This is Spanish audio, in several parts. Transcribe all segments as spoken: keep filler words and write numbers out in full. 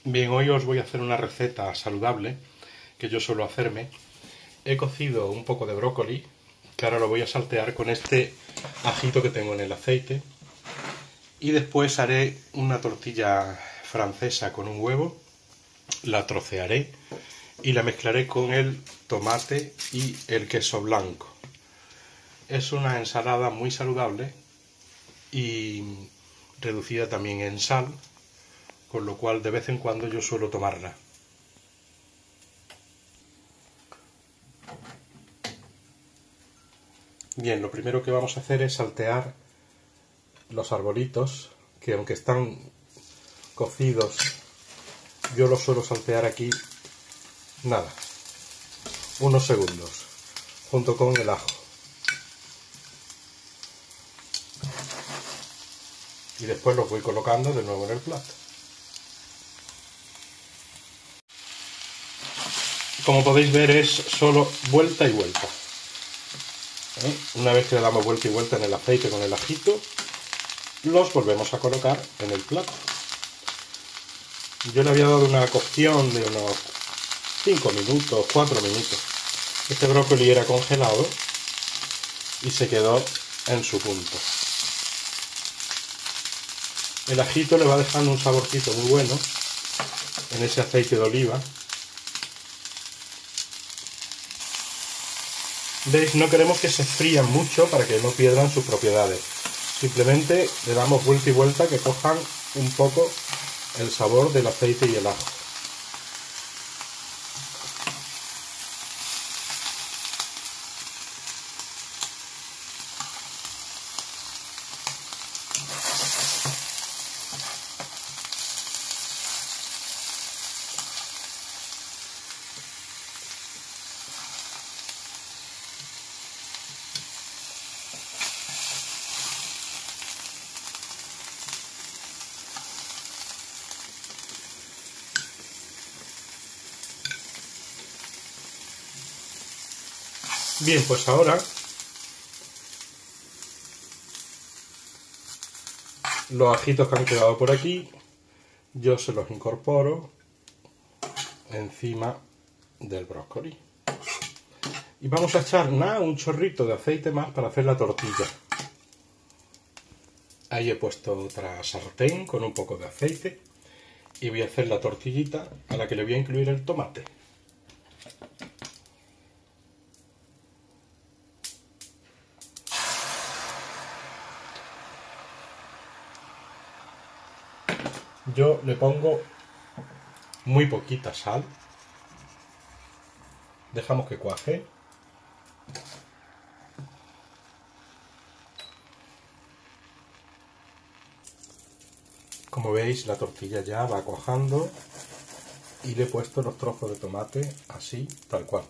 Bien, hoy os voy a hacer una receta saludable que yo suelo hacerme. He cocido un poco de brócoli, que ahora lo voy a saltear con este ajito que tengo en el aceite. Y después haré una tortilla francesa con un huevo, la trocearé y la mezclaré con el tomate y el queso blanco. Es una ensalada muy saludable y reducida también en sal, con lo cual de vez en cuando yo suelo tomarla. Bien, lo primero que vamos a hacer es saltear los arbolitos, que aunque están cocidos, yo los suelo saltear aquí, nada, unos segundos, junto con el ajo. Y después los voy colocando de nuevo en el plato. Como podéis ver, es solo vuelta y vuelta. ¿Eh? Una vez que le damos vuelta y vuelta en el aceite con el ajito, los volvemos a colocar en el plato. Yo le había dado una cocción de unos cinco minutos, cuatro minutos. Este brócoli era congelado y se quedó en su punto. El ajito le va dejando un saborcito muy bueno en ese aceite de oliva. ¿Veis? No queremos que se frían mucho para que no pierdan sus propiedades. Simplemente le damos vuelta y vuelta que cojan un poco el sabor del aceite y el ajo. Bien, pues ahora los ajitos que han quedado por aquí, yo se los incorporo encima del brócoli. Y vamos a echar nada, un chorrito de aceite más para hacer la tortilla. Ahí he puesto otra sartén con un poco de aceite y voy a hacer la tortillita a la que le voy a incluir el tomate. Yo le pongo muy poquita sal, dejamos que cuaje. Como veis, la tortilla ya va cuajando y le he puesto los trozos de tomate así, tal cual.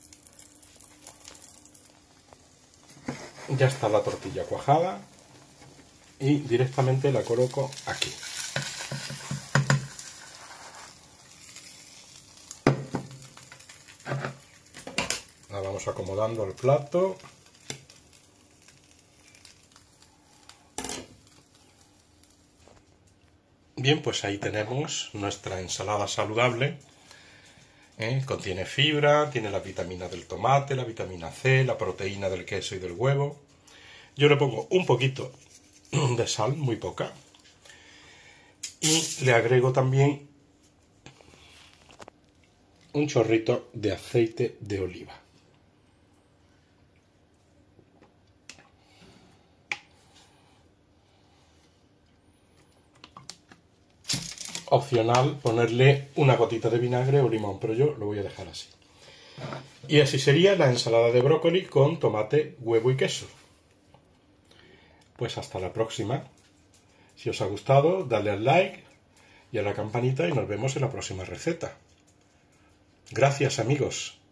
Ya está la tortilla cuajada y directamente la coloco aquí. La vamos acomodando al plato. Bien, pues ahí tenemos nuestra ensalada saludable. ¿Eh? Contiene fibra, tiene la vitamina del tomate, la vitamina C, la proteína del queso y del huevo. Yo le pongo un poquito de sal, muy poca. Y le agrego también un chorrito de aceite de oliva. Opcional ponerle una gotita de vinagre o limón, pero yo lo voy a dejar así. Y así sería la ensalada de brócoli con tomate, huevo y queso. Pues hasta la próxima. Si os ha gustado, dadle al like y a la campanita y nos vemos en la próxima receta. Gracias, amigos.